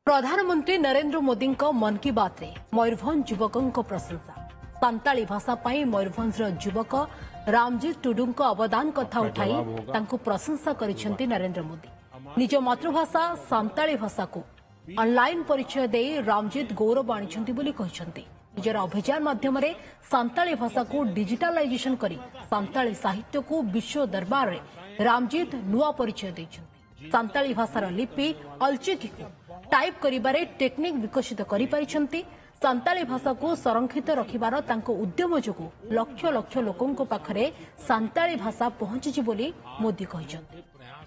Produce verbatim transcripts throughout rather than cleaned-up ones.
प्रधानमंत्री नरेंद्र मोदी मन की बात रे मयूरभंज युवकों प्रशंसा। सांताली भाषा पाई मयूरभंज युवक रामजीत टुडू अवदान कथा उठाई तांको प्रशंसा करिसेंती नरेंद्र मोदी। निज मातृभाषा सांताली भाषा को ऑनलाइन परिचय दे रामजीत गौरव आनिछंती बोली कहिसेंती। निजर अभियान माध्यम सांताली भाषा को डिजिटालाइजेशन करी सांताली साहित्य को विश्व दरबार रे रामजीत नुआ परिचय दैछंती। सांताली भाषार लिपि अलचिकी को टाइप करिबारे टेक्निक विकसित करि पारिछंती। सांताली भाषा को संरक्षित रखिबार तांको उद्यम जोगु लक्ष लक्ष लोकंको पाखरे सांताली भाषा पहुंची बोली मोदी कहिछंती।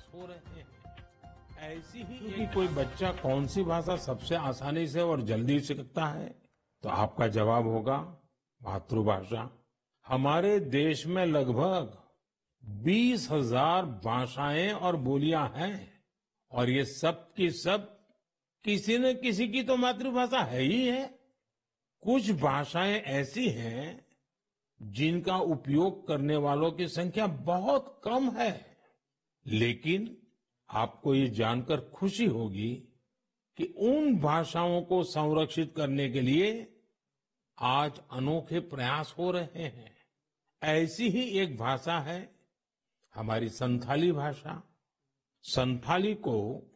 ऐसी ही कि कोई बच्चा कौन सी भाषा सबसे आसानी से और जल्दी सीखता है, तो आपका जवाब होगा मातृभाषा। हमारे देश में लगभग बीस हजार भाषाएं और बोलियां हैं और ये सब की सब किसी न किसी की तो मातृभाषा है ही है। कुछ भाषाएं ऐसी हैं जिनका उपयोग करने वालों की संख्या बहुत कम है, लेकिन आपको ये जानकर खुशी होगी कि उन भाषाओं को संरक्षित करने के लिए आज अनोखे प्रयास हो रहे हैं। ऐसी ही एक भाषा है हमारी संथाली भाषा। संथाली को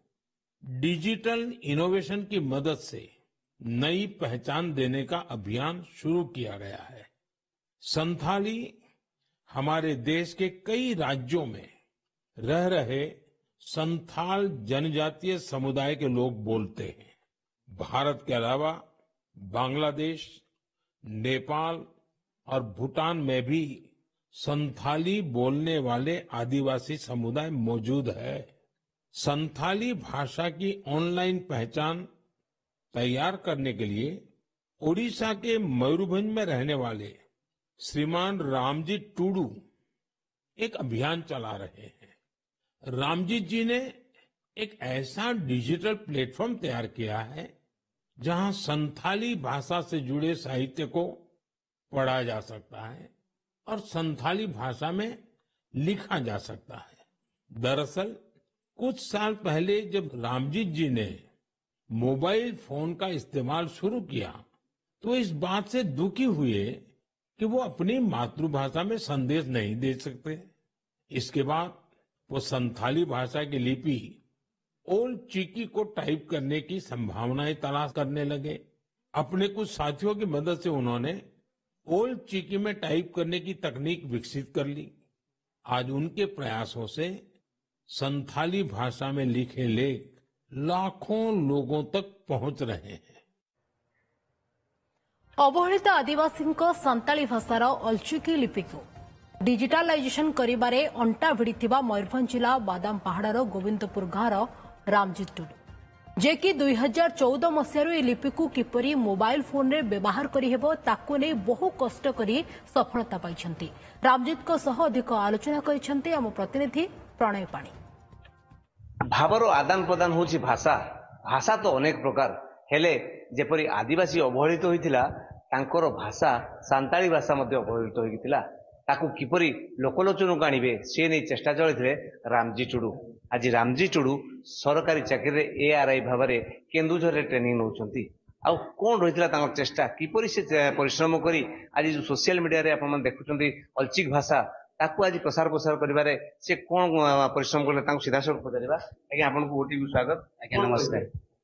डिजिटल इनोवेशन की मदद से नई पहचान देने का अभियान शुरू किया गया है। संथाली हमारे देश के कई राज्यों में रह रहे संथाल जनजातीय समुदाय के लोग बोलते हैं। भारत के अलावा बांग्लादेश, नेपाल और भूटान में भी संथाली बोलने वाले आदिवासी समुदाय मौजूद है। संथाली भाषा की ऑनलाइन पहचान तैयार करने के लिए ओडिशा के मयूरभंज में रहने वाले श्रीमान रामजीत टुडू एक अभियान चला रहे हैं। रामजीत जी ने एक ऐसा डिजिटल प्लेटफॉर्म तैयार किया है जहां संथाली भाषा से जुड़े साहित्य को पढ़ा जा सकता है और संथाली भाषा में लिखा जा सकता है। दरअसल कुछ साल पहले जब रामजीत जी ने मोबाइल फोन का इस्तेमाल शुरू किया तो इस बात से दुखी हुए कि वो अपनी मातृभाषा में संदेश नहीं दे सकते। इसके बाद वो संथाली भाषा की लिपि ओल्ड चिकी को टाइप करने की संभावनाएं तलाश करने लगे। अपने कुछ साथियों की मदद से उन्होंने ओल्ड चिकी में टाइप करने की तकनीक विकसित कर ली। आज उनके प्रयासों से संथाली भाषा में लिखे लेख लाखों लोगों तक पहुंच रहे हैं। अवहेलित आदिवासी संताली भाषार अलचिकी लिपि को डिजिटालाइजेशन करिबारे अंटा भिड़िथिबा मयूरभंज जिला बादाम पहाड़र गोविंदपुर गांव रामजीत टुडू जे कि दुई हजार चौदह मसीह ए लिपि को किपरि मोबाइल फोन रे व्यवहार करि हेबो ताकू नै बहु कष्ट करी सफलता पाइछंती। रामजीत को सह अधिक आलोचना करिछंती हम प्रतिनिधि प्रणय पाणी। भावर आदान प्रदान होची भाषा। भाषा तो अनेक प्रकार हेले जेपरि आदिवासी अवहेलित होइतिला तांकर भाषा सांताली भाषा मध्ये अवहेलित होइतिला ताकू किपरि लोकलोचन आनिबे से नै चेष्टा चलैथिले रामजी टुडू। आज रामजी टुडू सरकारी चाकरी ए आर आई भाव में केन्दुझर रे ट्रेनिंग नौचंती। आउ कोन रहितला तांकर चेष्टा किपरि से परिश्रम करी आज जो सोशल मीडिया रे आपन देखुचंती अलचिक भाषा ताकू आज प्रसार प्रसार करिबारे से कोन परिश्रम करले तांको सीधा सर पचारिबा। आज्ञा आपन को ओटीवी स्वागत। आज्ञा नमस्कार।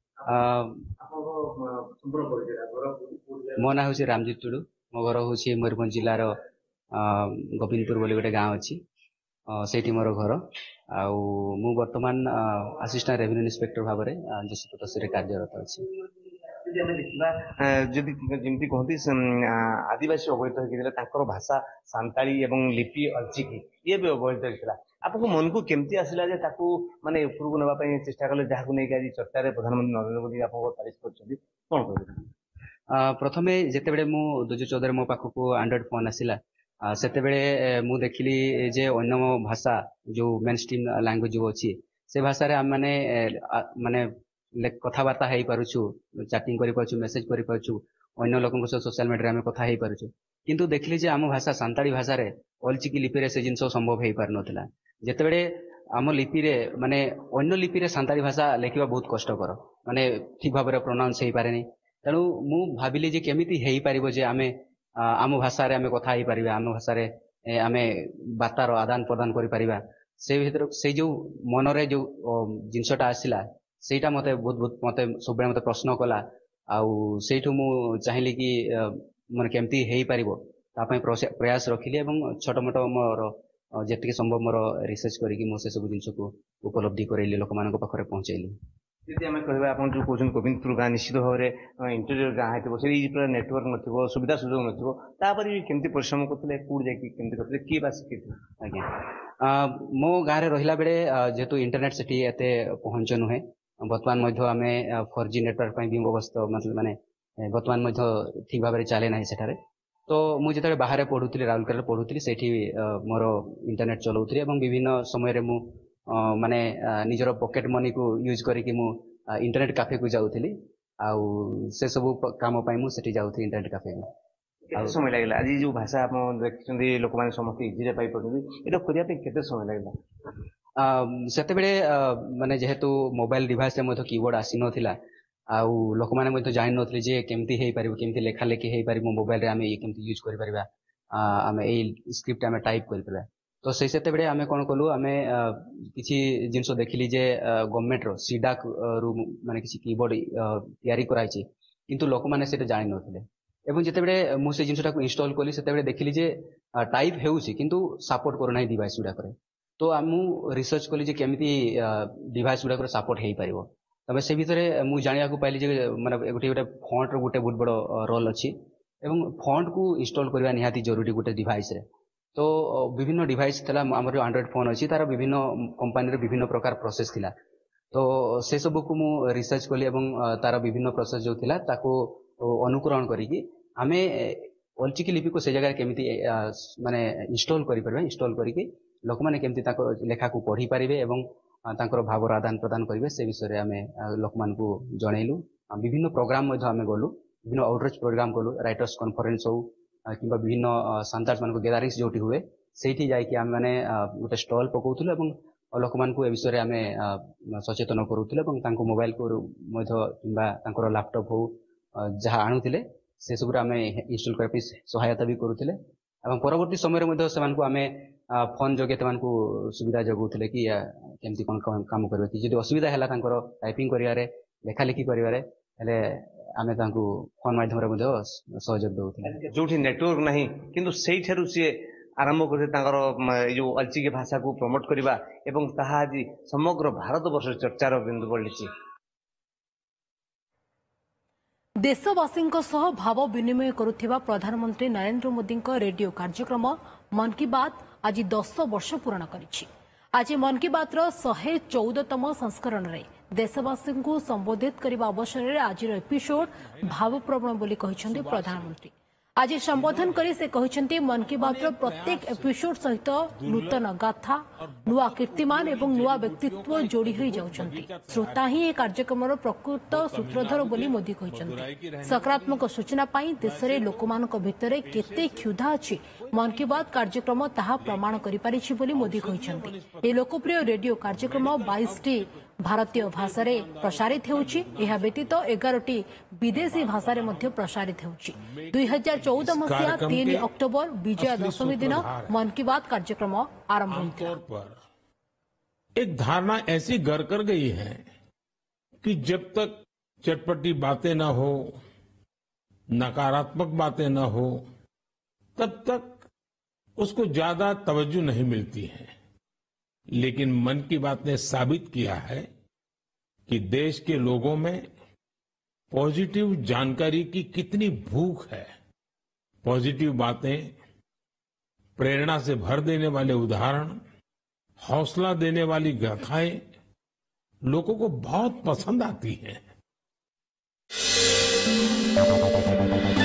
मो ना होची रामजीत टुडू। मो घर होची मयूरभंज जिल्लार गोविंदपुर बोली गोटे गाँव अच्छी से मोर घर आउ मु वर्तमान असिस्टेंट रेवेन्यू इंस्पेक्टर भाव में जेसीपी तहसील कार्यरत अच्छी। जदि जमती कहती आदिवासी अवहेलित होता भाषा सांताली एवं लिपि अलचिकी ये भी अवहेलित होता आपको मन को केमती आसला जे ताकू माने उपरको नेबा पई चेष्टा कले जहाको नै आज चर्चा रे प्रधानमंत्री नरेंद्र मोदी आपको तारीफ करछथि कोन कहबे। प्रथमे जेते बेले मु दो हज़ार चौदह मो पाखको एंड्रॉइड फोन आसिला सेते बेले मु देखिली जे अन्य भाषा जो मेन स्ट्रीम लैंग्वेज जो अच्छी से भाषा रे हम माने माने कथबार्ता हो पारुछु, चैटिंग करि पारुछु, मेसेज करि पारुछु, अन्य लोकन सह सोशल मीडिया में कथा हो पारुछु। किंतु देखिली जे आम भाषा सांताली भाषा रे अलचिकी लिपि रे से जिनस संभव हो पार नथिला। जेते बेले आम लिपि रे माने अन्य लिपि रे सांताली भाषा लेखिबा बहुत कष्टकर माने ठीक भाबरे प्रोनाउंस हेई पारेनी तेणु मु भाबिली जे केमिति हेई पारिबो जे आमे आम भाषा रे आमे कथा हेई पारिबा आम भाषा रे आमे बातार आदान प्रदान करि पारिबा से भितर से जो मनरे जो जिनसटा आसिला सेटा मते बहुत बहुत मते सब मते प्रश्न कला आउ सेठु मु चाहिली कि मन केमती हेई पारिबो ता पय प्रयास रखिली एवं छोट मोट मोर जेतिके संभव मोर रिसर्च करिकि मो से सब जिनस को उपलब्धि करैली लोक मानक पाखरे पहुंचैली यदि आम कहवा आप जो कहते गोविंदपुर गाँ निश्चित भाव में इंटेरियर गाँ है से पूरा नेटवर्क न सुविधा सुजोग नपर भी केमती परिश्रम करते कौट जाकि करते किए बा शिखी आज्ञा मो गाँव में रहा बेले जेहेतु इंटरनेट सेठी एते पहुंच नुहे बर्तमान आम फोर जी नेटवर्क व्यवस्था मतलब माने बर्तमान ठीक भाव में चले ना सेठारे तो मुझे जो बाहर पढ़ुली राउरकेला पढ़ुली से मोर इंटरनेट चलाऊली और विभिन्न समय मु माने निजर पॉकेट मनी को यूज करके मु इंटरनेट कैफे को जाऊली आउ से सब काम पाई मु सेठी जाऊथि इंटरनेट कैफे में केते समय लागला आज जो भाषा आप देखछन्ती लोक माने समस्त इजी रे पाई पड़ुनी एटा करिया पे केते समय लागला सेते बेले माने जेहेतु मोबाइल डिवाइस रे मथो कीबोर्ड आसी नथिला आउ लोक माने मथो जानि नथले जे केमती हेई पारिबो केमती लेखा लेखी हेई पारिबो मोबाइल रे आमे केमती यूज करि परिबा आमे ए स्क्रिप्ट आमे टाइप करि परिबा तो से सेते बेले आमे कोन कलु आमे किछि जिंस देखिली जे गवर्नमेंट रो सीडाक रु माने किछि कीबोर्ड तयारी कराई छि किंतु लोक माने सेते जानि नथले एवं जेते बेले मु से जिंसटा को इंस्टॉल कली सेते बेले देखिली जे टाइप हेउछि किंतु सपोर्ट करू नै डिवाइस गुडा करे तो आमु रिसर्च कली जे केमिति डिवाइस गुडा करे सपोर्ट हेई परिबो तबे से भितर मु जानिया को पाइली जे माने गोटे गोटे फॉन्ट रो गोटे बहुत बड़ रोल अछि एवं फॉन्ट को इंस्टॉल करबा निहाती जरूरी गोटे डिवाइस रे तो विभिन्न डिवाइस थला हमर एंड्रॉइड फोन अछि तार विभिन्न कंपनी रे विभिन्न प्रकार प्रोसेस थिला तो से सब को मु रिसर्च कली एवं तार विभिन्न प्रोसेस जो थिला ताको अनुकरण करिकि आमे अलचिकी लिपि को से जगह केमिति माने इंस्टॉल करि परबा इंस्टॉल करिकि लोक माने केमिति ताको लेखा को पढ़ी पारिबे एवं तांकर भावर आदान प्रदान करिवे से विषय आमे लोक मान को जणैलु विभिन्न प्रोग्राम मध्ये आमे गलु विभिन्न आउटरीच प्रोग्राम गलु राइटर्स कॉन्फ्रेंस हो किंबा विभिन्न सांतार्स मान को गैदरिंग्स जोटी हुए सेठी जाय कि आमे माने गोटे स्टॉल पकाउथुल एवं लोक मान को ए विषय आमे सचेतन करूथुल एवं तांको मोबाइल को मध्ये किंबा तांकर लैपटॉप हो जहा आणुथिले से सब आमे इंस्टॉल करपि सहायता भी करूथिले एवं परवर्ती समय मध्ये समान को आमे फोन जोगे तमान को सुविधा जगौथिले कि केमती कोन काम करबे कि जदि असुविधा हैला तांकर टाइपिंग करिवारे लेखा लेखि करिवारे हेले आमे तांको फोन माध्यम रे मध्ये सहयोग दउथिले जोठी नेटवर्क नाही किंतु सेही ठेरु से आरंभ करते तांकर जो अलचिकी भाषा को प्रमोट करबा एवं ताहा आज समग्र भारत वर्ष चर्चार बिंदु पड़िछि देशवासी भाव विनिमय करुथिबा प्रधानमंत्री नरेंद्र मोदी रेडियो कार्यक्रम मन की बात आज दस वर्ष पूर्ण करिछि आज मन की बात रो शहे चौदहतम संस्करण रे देशवासी को संबोधित करने अवसर में आज एपिसोड भावप्रवण बोली कहिसेंति प्रधानमंत्री आज संबोधन करी से कहिसेंति मन की बात रो प्रत्येक एपिसोड सहित नूतन गाथा नुआ कीर्तिमान एवं नुआ व्यक्तित्व जोड़ी होई जाउछंती श्रोता ही ए कार्यक्रम रो प्रकृत सूत्रधर बोली मोदी कहिसेंति सकारात्मक सूचना पाई देश रे लोकमानक भितरे केते क्षुधा अछि मन की बात कार्यक्रम ताहा प्रमाण करि पारिछि बोली मोदी कहिसेंति ए लोकप्रिय रेडियो कार्यक्रम बाईस टी भारतीय भाषा रे प्रसारित होउछि एहा व्यतीत एगार टी विदेशी भाषा रे मध्ये प्रसारित होउछि दुई हजार चौदह मसिया तीन अक्टोबर विजया दशमी दिन मन की बात कार्यक्रम आरंभ हुआ। एक धारणा ऐसी घर कर गई है कि जब तक चटपटी बातें न हो नकारात्मक बातें न हो तब तक उसको ज्यादा तवज्जो नहीं मिलती है, लेकिन मन की बात ने साबित किया है कि देश के लोगों में पॉजिटिव जानकारी की कितनी भूख है। पॉजिटिव बातें, प्रेरणा से भर देने वाले उदाहरण, हौसला देने वाली गाथाएं लोगों को बहुत पसंद आती हैं।